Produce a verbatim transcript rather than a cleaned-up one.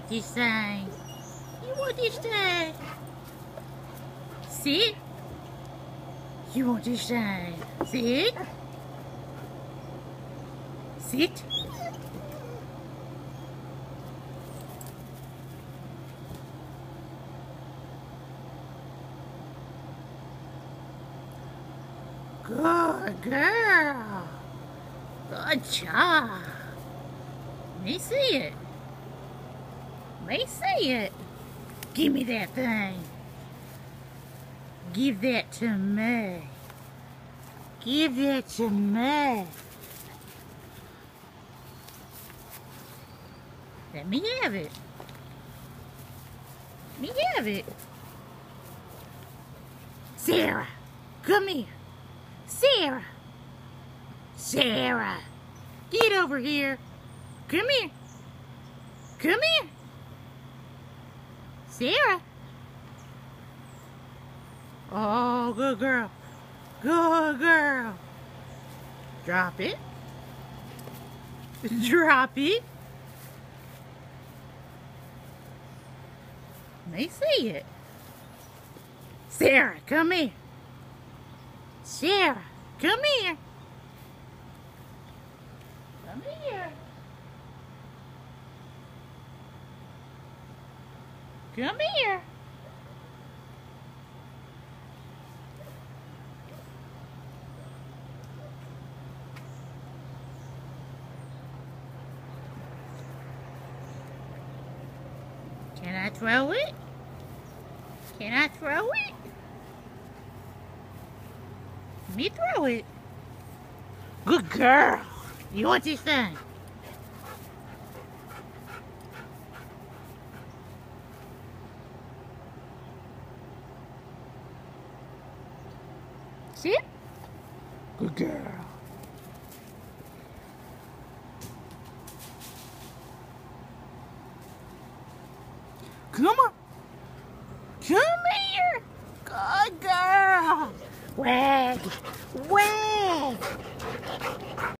this thing. You want this thing. Sit. You want this thing. Sit. Sit. Good girl. Good job. Let me see it. Let me see it. Give me that thing. Give that to me. Give that to me. Let me have it. Let me have it. Sarah, come here. Sarah. Sarah. Get over here. Come here. Come here. Sarah. Oh, good girl. Good girl. Drop it. Drop it. Let me see it. Sarah, come here. Sarah, come here. Come here. Come here. Can I throw it? Can I throw it? Let me throw it. Good girl. You want this thing? Sit. Good girl. Come on. Come here. Good girl. Wag. Wag.